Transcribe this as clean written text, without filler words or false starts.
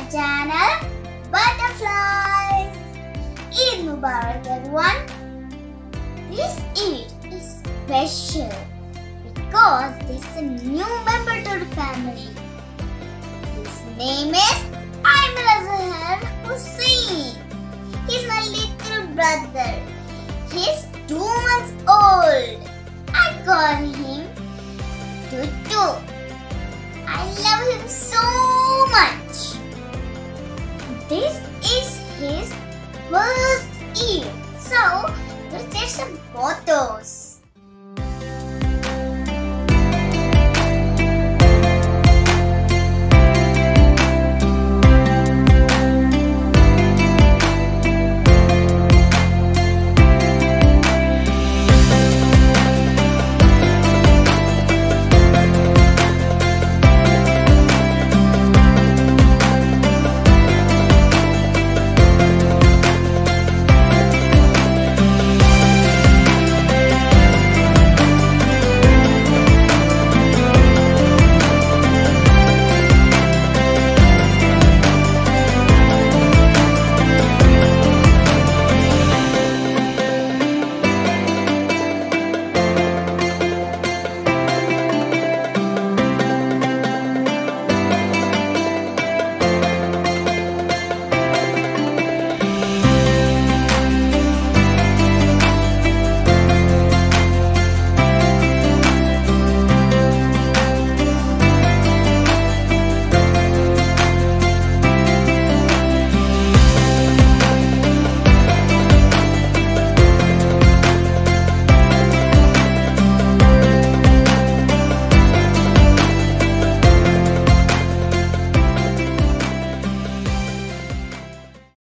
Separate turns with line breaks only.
channel Butterflies. Eid Mubarak everyone. This Eid is special because this is a new member to the family. His name is Hussein. He's my little brother. He's 2 months old. I call him Tutu. I love him so much. This is his first Eid. So, let's take some photos.